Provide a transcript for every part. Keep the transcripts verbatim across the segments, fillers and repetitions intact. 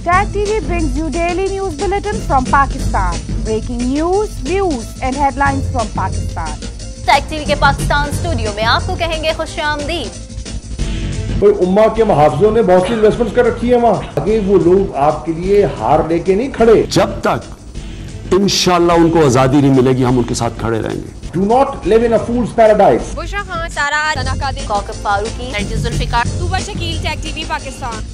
Tag T V brings you daily news bulletin from Pakistan. Breaking news, views and headlines from Pakistan. Tag T V के Pakistan studio में आपको कहेंगे खुशामदीद। कोई उम्मा के मुहाफिजों ने बहुत सी इन्वेस्टमेंट कर रखी है वहाँ, आगे वो लोग आपके लिए हार लेके नहीं खड़े। जब तक इंशाल्लाह उनको आजादी नहीं मिलेगी, हम उनके साथ खड़े रहेंगे। Do not live in a fool's paradise. Bushra Khan, Sara Tanakadir, Kaukab Farooqi, Zulfiqar, Tuba Shakeel, Tag TV Pakistan.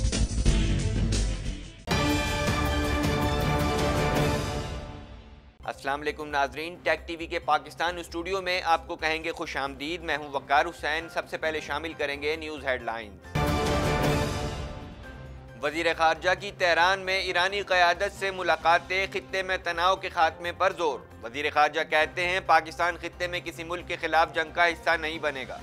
अस्सलाम वालेकुम नाजरीन, टैग टीवी के पाकिस्तान स्टूडियो में आपको कहेंगे खुश आमदीद। मैं हूं वकार हुसैन। सबसे पहले शामिल करेंगे न्यूज़ हेडलाइंस। वज़ीर ख़ारजा की तेहरान में ईरानी क़यादत से मुलाकातें, खित्ते में तनाव के खात्मे पर जोर। वज़ीर ख़ारजा कहते हैं पाकिस्तान खित्ते में किसी मुल्क के खिलाफ जंग का हिस्सा नहीं बनेगा।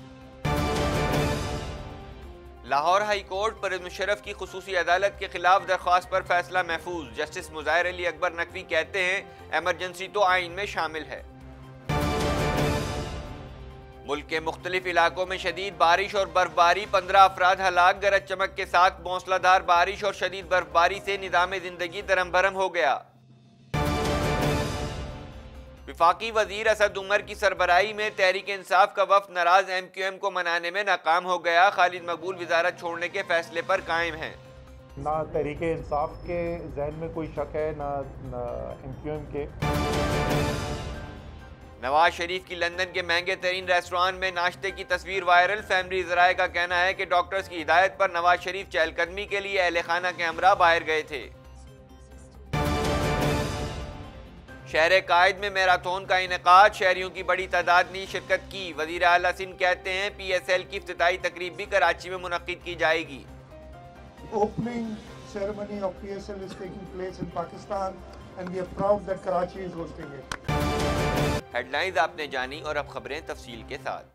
लाहौर हाई कोर्ट परवेज़ मुशर्रफ की खुसूसी अदालत के खिलाफ दरख्वास्त पर फैसला महफूज। जस्टिस मुज़ाहिर अली अकबर नकवी कहते हैं एमरजेंसी तो आइन में शामिल है। मुल्क के मुख्तलिफ इलाकों में शदीद बारिश और बर्फबारी, पंद्रह अफराद हलाक। गरज चमक के साथ मूसलाधार बारिश और शदीद बर्फबारी से निज़ाम जिंदगी दरम भरम हो गया। विफाकी वजीर असद उमर की सरबराही में तहरीक इंसाफ का वफ्द नाराज एम क्यू एम को मनाने में नाकाम हो गया। खालिद मकबूल वजारत छोड़ने के फैसले पर कायम हैं। ना तहरीक इंसाफ के जहन में कोई शक है, ना, ना एम क्यू एम के। नवाज शरीफ की लंदन के महंगे तरीन रेस्टोरेंट में नाश्ते की तस्वीर वायरल। फैमिली ज़राए का कहना है कि डॉक्टर्स की हिदायत पर नवाज शरीफ चहलकदमी के लिए अहले खाना के हमरा बाहर गए थे। शहर कायद में मैराथन का इनेकाद, शहरियों की बड़ी तादाद ने शिरकत की। वजीर आला सिंध कहते हैं पी एस एल की इफ्तिताई तकरीब भी कराची में मुनक्किद की जाएगी। Opening ceremony of P S L is taking place in Pakistan and we are proud that Karachi is hosting it. Headlines आपने जानी और अब खबरें तफसील के साथ।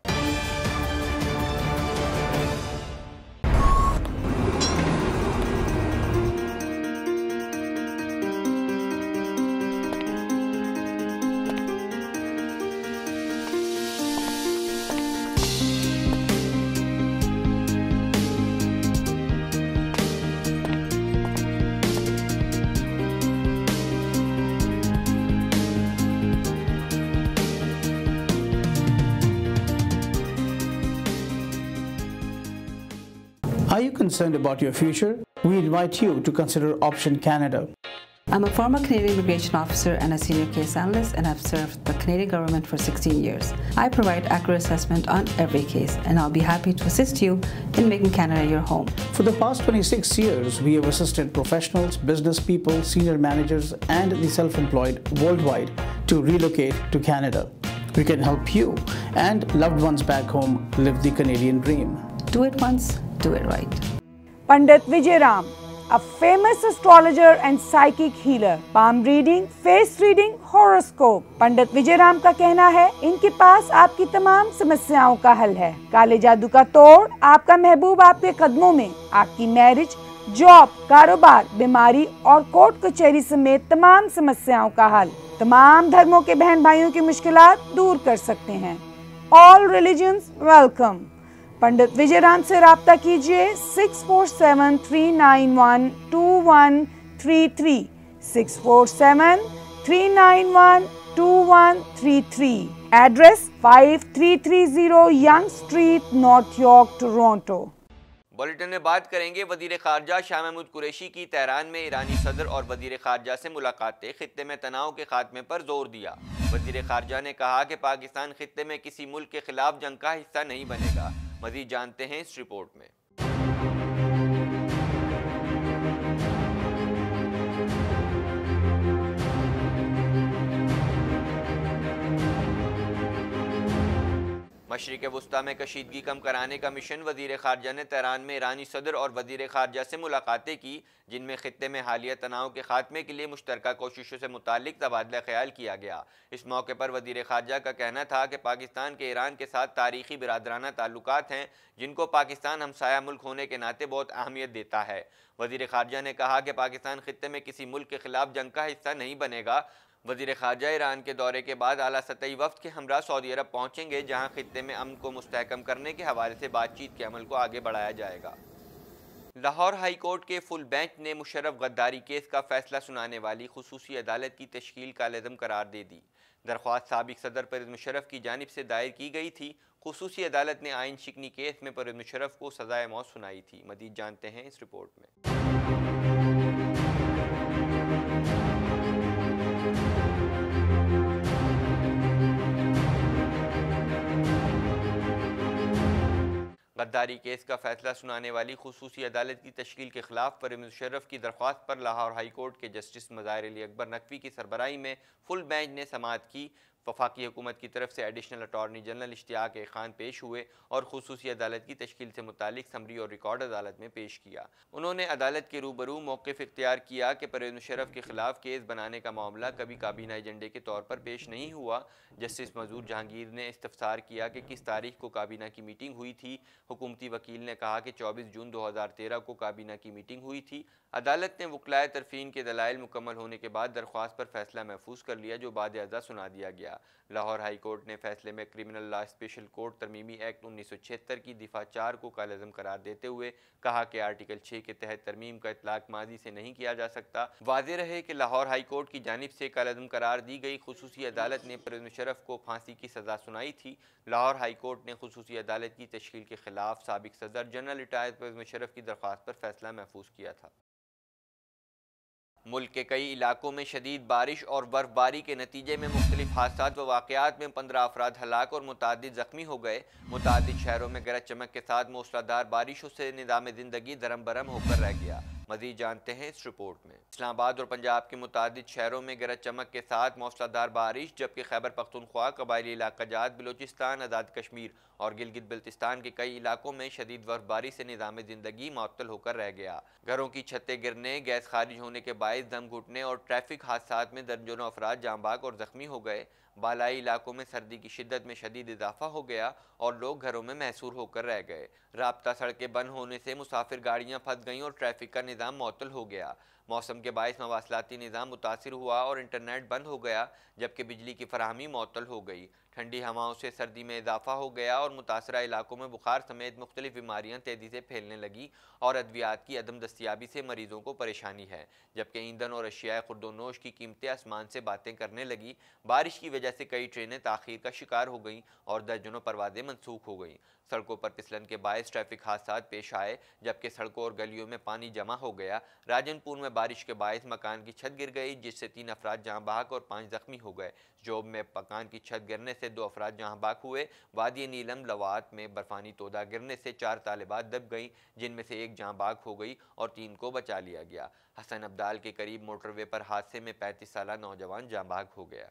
Are you concerned about your future? We invite you to consider option Canada. I'm a former Canadian immigration officer and a senior case analyst, and I've served the Canadian government for sixteen years. I provide accurate assessment on every case, and I'll be happy to assist you in making Canada your home. For the past twenty-six years, we have assisted professionals, business people, senior managers, and the self-employed worldwide to relocate to Canada. We can help you and loved ones back home live the Canadian dream. Do it once, do it right. Pandit Vijay Ram, a famous astrologer and psychic healer, palm reading, face reading, horoscope. पंडित विजय राम का कहना है इनके पास आपकी तमाम समस्याओं का हल है। काले जादू का तोड़, आपका महबूब आपके कदमों में। आपकी मैरिज, जॉब, कारोबार, बीमारी और कोर्ट कचहरी समेत तमाम समस्याओं का हल। तमाम धर्मों के बहन भाइयों की मुश्किलात दूर कर सकते हैं। All religions welcome. Pandit Vijay Ram से राब्ता कीजिए six four seven three nine one two one three three, six four seven three nine one two one three three. Address five three three zero Yonge Street, North York, Toronto. Bulletin में बात करेंगे वजीर खारजा शाह महमूद कुरैशी की Tehran में ईरानी सदर और वजीर खारजा से मुलाकातें, खित्ते में तनाव के खात्मे पर जोर दिया। वजीर खारजा ने कहा कि पाकिस्तान खित्ते में किसी मुल्क के खिलाफ जंग का हिस्सा नहीं बनेगा। मजीद जानते हैं इस रिपोर्ट में। मशरिक़ वुस्ता में कशीदगी कम कराने का मिशन। वज़ीर ख़ारजा ने तेहरान में ईरानी सदर और वज़ीर ख़ारजा से मुलाकातें की, जिनमें ख़ित्ते में हालिया तनाव के खात्मे के लिए मुश्तरका कोशिशों से मुतालिक तबादला ख्याल किया गया। इस मौके पर वज़ीर ख़ारजा का कहना था कि पाकिस्तान के ईरान के साथ तारीख़ी बिरादराना ताल्लुकात हैं, जिनको पाकिस्तान हमसाया मुल्क होने के नाते बहुत अहमियत देता है। वज़ीर ख़ारजा ने कहा कि पाकिस्तान खित्ते में किसी मुल्क के खिलाफ जंग का हिस्सा नहीं बनेगा। वज़ीर ख़ारजा ईरान के दौरे के बाद आला सतही वफ़द के हमरा सऊदी अरब पहुँचेंगे, जहाँ खित्ते में अमन को मुस्तहकम करने के हवाले से बातचीत के अमल को आगे बढ़ाया जाएगा। लाहौर हाई कोर्ट के फुल बेंच ने मुशर्रफ गद्दारी केस का फैसला सुनाने वाली खुसूसी अदालत की तश्कील का लज़म करार दे दी। दरख्वास्त साबिक सदर परवेज़ मुशर्रफ की जानिब से दायर की गई थी। खुसूसी अदालत ने आइन शिकनी केस में परवेज़ मुशर्रफ को सज़ाए मौत सुनाई थी। मज़ीद जानते हैं इस रिपोर्ट में। गद्दारी केस का फैसला सुनाने वाली खुसूसी अदालत की तश्कील के खिलाफ परवेज़ मुशर्रफ की दरख्वास्त पर लाहौर हाई कोर्ट के जस्टिस मज़ाहिर अली अकबर नकवी की सरबराही में फुल बेंच ने समाअत की। वफाकी हुकूमत की तरफ से additional attorney general Ishtiaq A Khan पेश हुए और खुसूसी अदालत की तश्कील से मुतालिक समरी और रिकॉर्ड अदालत में पेश किया। उन्होंने अदालत के रूबरू मौक़िफ़ इख्तियार किया कि परवेज़ मुशर्रफ के खिलाफ केस बनाने का मामला कभी काबीना एजेंडे के तौर पर पेश नहीं हुआ। जस्टिस मजूर जहांगीर ने इस्तफसार किया कि किस तारीख को काबीना की मीटिंग हुई थी। हुकूमती वकील ने कहा कि चौबीस जून दो हज़ार तेरह को काबीना की मीटिंग हुई थी। अदालत ने वकलाए तरफीन के दलाइल मुकम्मल होने के बाद दरख्वास्त पर फैसला महफूज कर लिया, जो बाद अज़ा सुना दिया गया। लाहौर हाई कोर्ट ने फैसले में क्रिमिनल लॉ स्पेशल कोर्ट तरमीमी एक्ट उन्नीस सौ छिहत्तर की दिफा चार को कालज़म करार देते हुए कहा कि आर्टिकल छः के तहत तरमीम का इतलाक माजी से नहीं किया जा सकता। वाज़ेह रहे कि लाहौर हाई कोर्ट की जानिब से कालज़म करार दी गई खुसूसी अदालत ने परवेज़ मुशर्रफ को फांसी की सज़ा सुनाई थी। लाहौर हाई कोर्ट ने खुसूसी अदालत की तश्कील के खिलाफ साबिक सदर जनरल रिटायर्ड परवेज़ मुशर्रफ की दरख्वास्त पर फैसला महफूज किया था। मुल्क के कई इलाकों में शदीद बारिश और बर्फबारी के नतीजे में मुख्तलिफ हादसात व वाक़यात में पंद्रह अफराद हलाक और मुतादिद ज़ख्मी हो गए। मुतादिद शहरों में गरज चमक के साथ मूसलाधार बारिशों से निज़ाम ज़िंदगी दरम बरम होकर रह गया। मज़ीद जानते हैं इस रिपोर्ट में। इस्लामाबाद और पंजाब के मुतादिद शहरों में गरज चमक के साथ मूसलाधार बारिश, जबकि खैबर पख्तूनख्वा, कबायली इलाका जात, बलूचिस्तान, आज़ाद कश्मीर और गिलगित बल्तिस्तान के कई इलाकों में शदीद बर्फबारी से निज़ाम ज़िंदगी मुअत्तल होकर रह गया। घरों की छतें गिरने, गैस खारिज होने के बायस दम घुटने और ट्रैफिक हादसात में दर्जनों अफराद जाँ बाग और ज़ख्मी हो गए। बालाई इलाकों में सर्दी की शिद्दत में शदीद इजाफा हो गया और लोग घरों में महसूर होकर रह गए। राब्ता सड़कें बंद होने से मुसाफिर गाड़ियाँ फंस गईं और ट्रैफिक का निज़ाम मुअत्तल हो गया। मौसम के बायस मवासलाती निज़ाम मुतासिर हुआ और इंटरनेट बंद हो गया, जबकि बिजली की फराहमी मुअत्तल हो गई। ठंडी हवाओं से सर्दी में इजाफा हो गया और मुतासरा इलाकों में बुखार समेत मुख्तलिफ बीमारियाँ तेज़ी से फैलने लगी और अद्वियात की अदम दस्तियाबी से मरीजों को परेशानी है, जबकि ईंधन और अशियाए खुर्दोनोश की कीमतें आसमान से बातें करने लगी। बारिश की वजह से कई ट्रेनें ताख़ीर का शिकार हो गईं और दर्जनों परवाज़ें मनसूख हो गईं। सड़कों पर फिसलन के बायस ट्रैफिक हादसात पेश आए, जबकि सड़कों और गलियों में पानी जमा हो गया। राजनपुर में बारिश के बायस मकान की छत गिर गई, जिससे तीन अफराद जहाँ बहक और पाँच जख्मी हो गए। जोब में मकान की छत गिरने से दो अफराद जहाँ बहक हुए। वादी नीलम लवात में बर्फानी तोदा गिरने से चार तालिबात दब गईं, जिनमें से एक जहाँ बहक हो गई और तीन को बचा लिया गया। हसन अब्दाल के करीब मोटरवे पर हादसे में पैंतीस साला नौजवान जहाँ बहक हो गया।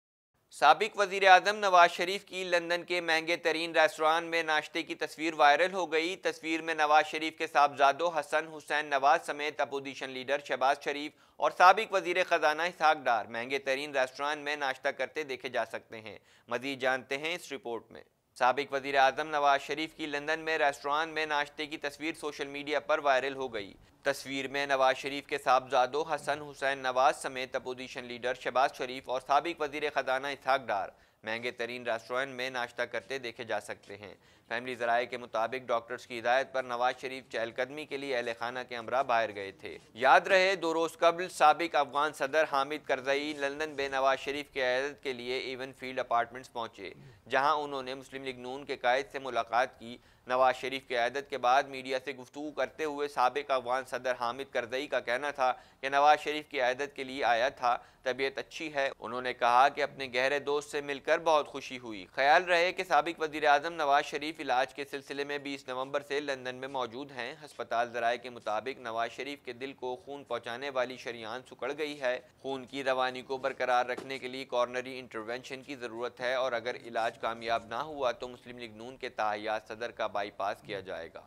साबिक वज़ीर आज़म नवाज शरीफ की लंदन के महंगे तरीन रेस्टोरां में नाश्ते की तस्वीर वायरल हो गई। तस्वीर में नवाज शरीफ के साहबजादों हसन हुसैन नवाज समेत अपोजिशन लीडर शहबाज शरीफ और साबिक वज़ीर ख़जाना इसहाक डार महंगे तरीन रेस्टोरां में नाश्ता करते देखे जा सकते हैं। मज़ीद जानते हैं इस रिपोर्ट में। साबिक वज़ीर आज़म नवाज शरीफ की लंदन में रेस्टोरां में नाश्ते की तस्वीर सोशल मीडिया पर वायरल हो गई। तस्वीर में नवाज शरीफ के साहबजादों हसन हुसैन नवाज समेत अपोजिशन लीडर शहबाज शरीफ और साबिक वज़ीर ख़जाना इसहाक डार महंगे तरीन रेस्टोरेंट में नाश्ता करते देखे जा सकते हैं। फैमिली ज़राए के मुताबिक डॉक्टर्स की हिदायत पर नवाज शरीफ चहलकदमी के लिए अहल खाना के हमरा बाहर गए थे। याद रहे, दो रोज़ कबल साबिक अफगान सदर हामिद करज़ई लंदन में नवाज शरीफ की क़यादत के लिए इवन फील्ड अपार्टमेंट्स पहुँचे, जहाँ उन्होंने मुस्लिम लीग नून के कायद से मुलाकात की। नवाज शरीफ की क़यादत के बाद मीडिया से गुफ्तगू करते हुए साबिक अफगान सदर हामिद करज़ई का कहना था कि नवाज शरीफ की क़यादत के लिए आया था, तबीयत अच्छी है। उन्होंने कहा कि अपने गहरे दोस्त से मिलकर बहुत खुशी हुई। ख्याल रहे कि साबिक वज़ीर आज़म नवाज शरीफ इलाज के सिलसिले में बीस नवंबर से लंदन में मौजूद हैं। हस्पताल ज़राए के मुताबिक नवाज शरीफ के दिल को खून पहुँचाने वाली शरीयान सुकड़ गई है। खून की रवानी को बरकरार रखने के लिए कॉर्नरी इंटरवेंशन की ज़रूरत है और अगर इलाज कामयाब ना हुआ तो मुस्लिम लीग नून के ताहियात सदर का बाईपास किया जाएगा।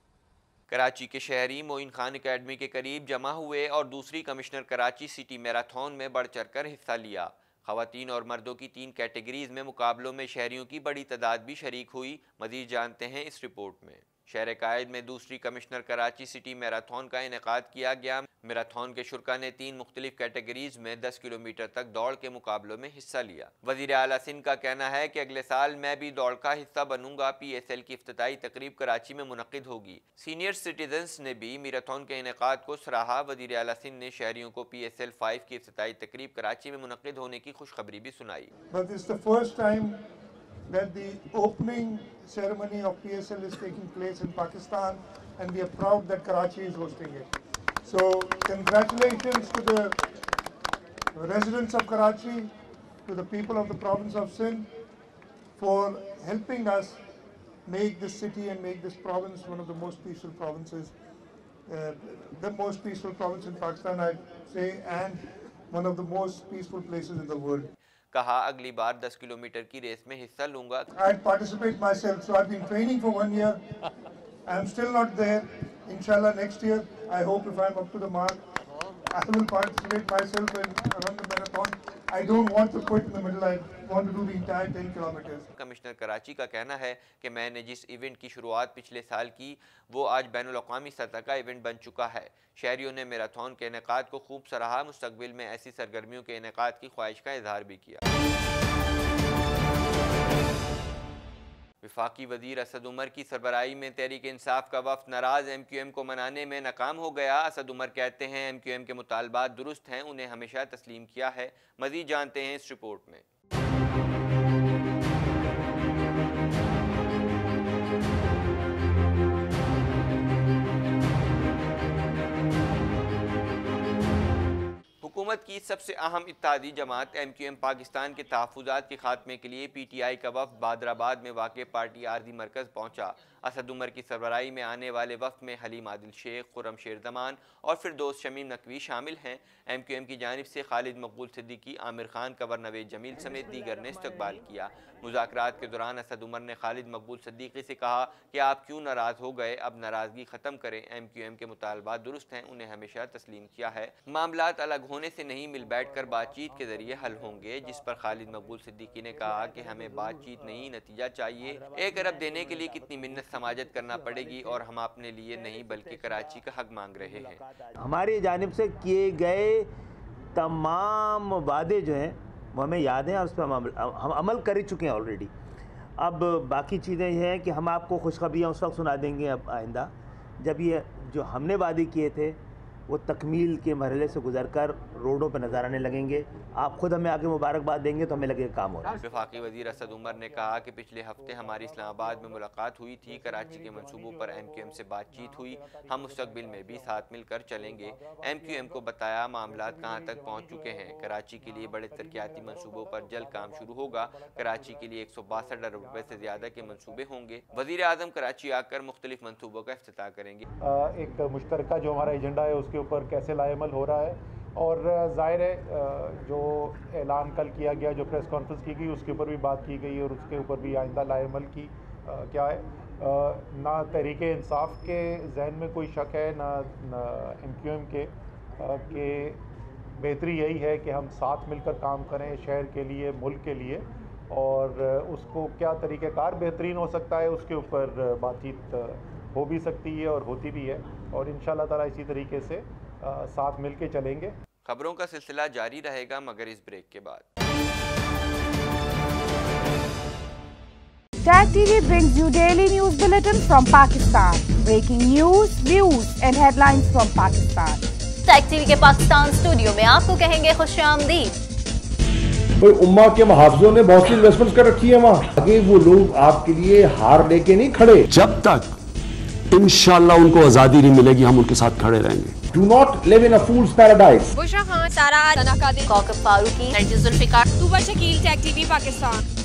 कराची के शहरी मोइन खान एकेडमी के करीब जमा हुए और दूसरी कमिश्नर कराची सिटी मैराथन में बढ़ चढ़ कर हिस्सा लिया। ख़वातीन और मर्दों की तीन कैटेगरीज में मुकाबलों में शहरियों की बड़ी तादाद भी शरीक हुई। मज़ीद जानते हैं इस रिपोर्ट में। शहर कायद में दूसरी कमिश्नर कराची सिटी मैराथन का इनेकाद किया गया। मैराथन के शुरा ने तीन मुख्तलिफ कैटेगरीज में दस किलोमीटर तक दौड़ के मुकाबलों में हिस्सा लिया। वजीर आला सिंध का कहना है कि अगले साल मैं भी दौड़ का हिस्सा बनूंगा। पी एस एल की इफ्तिताई तकरीब कराची में मुनक्किद होगी। सीनियर सिटीजन्स ने भी मैराथन के इनेकाद को सराहा। वजीर आला सिंध ने शहरियों को पी एस एल फाइव की इफ्तिताई तकरीब कराची में मुनक्किद होने की खुशखबरी भी सुनाई। That the opening ceremony of P S L is taking place in Pakistan, and we are proud that Karachi is hosting it. So congratulations to the residents of Karachi, to the people of the province of Sindh for helping us make this city and make this province one of the most peaceful provinces, uh, the most peaceful province in Pakistan, I'd say, and one of the most peaceful places in the world. कहा अगली बार दस kilometre की race में हिस्सा लूंगा। I participate myself, so I've been training for one year. I'm still not there. Inshallah, next year, I hope if I'm up to the mark, I will participate myself and run the marathon. I don't want to quit in the middle. I want to do the entire ten kilometers. Commissioner Karachi का कहना है कि मैंने जिस event की शुरुआत पिछले साल की वो आज बैनुल अक़वामी सतह का इवेंट बन चुका है। शहरियों ने मैराथन के इनेकाद को खूब सराहा। मुस्तकबिल में ऐसी सरगर्मियों के इनेकाद की ख्वाहिश का इजहार भी किया। वफाकी वजीर असद उमर की सरबराही में तहरीक इंसाफ का वफ्द नाराज एम क्यू एम को मनाने में नाकाम हो गया। असद उमर कहते हैं एम क्यू एम के मुतालबात दुरुस्त हैं, उन्हें हमेशा तस्लीम किया है। मजीद जानते हैं इस रिपोर्ट में। हुकूमत की सबसे अहम इत्तेहादी जमात एम क्यू एम पाकिस्तान के तहफ़्फ़ुज़ात के खात्मे के लिए पी टी आई का वफ़द बादराबाद में वाक़ पार्टी आर्जी मरकज़ पहुँचा। असद उमर की सरबराही में आने वाले वफ़द में हलीम आदिल शेख, खुर्रम शेर जमान और फिरदौस शमीम नकवी शामिल हैं। एम क्यू एम की जानिब से खालिद मकबूल सिद्दीकी, आमिर खान, कंवर नवेद जमील समेत दीगर ने इस्तकबाल किया। मुज़ाकरात के दौरान असद उमर ने खालिद मकबूल सिद्दीकी से कहा कि आप क्यों नाराज़ हो गए, अब नाराज़गी ख़त्म करें। एम क्यू एम के मुतालबात दुरुस्त हैं, उन्हें हमेशा तस्लीम किया है। मामलात अलग होने से नहीं, मिल बैठ कर बातचीत के जरिए हल होंगे। जिस पर खालिद मकबूल सिद्दीकी ने कहा कि हमें बातचीत नहीं, नतीजा चाहिए। एक अरब देने के लिए कितनी मिन्नत समाजत करना पड़ेगी और हम अपने लिए नहीं बल्कि कराची का हक मांग रहे हैं। हमारी जानिब से किए गए तमाम वादे जो हैं वो हमें याद हैं और उस पर हम, हम अमल कर चुके हैं ऑलरेडी। अब बाकी चीज़ें ये हैं कि हम आपको खुशखबरियाँ उस वक्त सुना देंगे अब आइंदा जब ये जो हमने वादे किए थे वो तकमील के मरहले से गुजर कर रोडों पर नजर आने लगेंगे। आप खुद हमें आगे मुबारकबाद देंगे तो हमें लगेगा काम हो रहा है। वफाकी वजीर असद उमर ने कहा कि पिछले हफ्ते हमारी इस्लामाबाद में मुलाकात हुई थी। कराची के मंसूबों पर एम क्यू एम से बातचीत हुई। हम मुस्तकबिल में भी साथ मिलकर चलेंगे। एम क्यू एम को बताया मामलात कहाँ तक पहुँच चुके हैं। कराची के लिए बड़े तरक्याती मंसूबों पर जल्द काम शुरू होगा। कराची के लिए एक सौ बासठ अरब रुपये से ज्यादा के मंसूबे होंगे। वजीर आजम कराची आकर मुख्तलिफ मंसूबों का इफ्तिताह करेंगे। एक मुश्तरका जो हमारा एजेंडा है उसके ऊपर कैसे लाएमल हो रहा है और ज़ाहिर है जो ऐलान कल किया गया, जो प्रेस कॉन्फ्रेंस की गई उसके ऊपर भी बात की गई और उसके ऊपर भी आइंदा लाएमल की आ, क्या है आ, ना तहरीक इंसाफ के जहन में कोई शक है ना, ना एम क्यू एम के आ, कि बेहतरी यही है कि हम साथ मिलकर काम करें शहर के लिए, मुल्क के लिए, और उसको क्या तरीक़ेकार बेहतरीन हो सकता है उसके ऊपर बातचीत हो भी सकती है और होती भी है और इंशाअल्लाह ताला इसी तरीके से आ, साथ मिल के चलेंगे। खबरों का सिलसिला जारी रहेगा मगर इस ब्रेक के बाद। Tag T V brings you daily news bulletin from Pakistan. Breaking news, views and headlines from Pakistan. Tag TV के पाकिस्तान स्टूडियो में आपको कहेंगे खुशामदीद। भाई उम्मा के मुहाफिजों ने बहुत सी इन्वेस्टमेंट कर रखी है वहाँ। आगे वो लोग आपके लिए हार लेके नहीं खड़े। जब तक इंशाअल्लाह उनको आजादी नहीं मिलेगी हम उनके साथ खड़े रहेंगे। Do not live in a fool's paradise. Bushra Khan, Sara, Tana Kadir, Kaukab Farooqi, Zulfiqar, Tuba Shakeel, Tag TV Pakistan.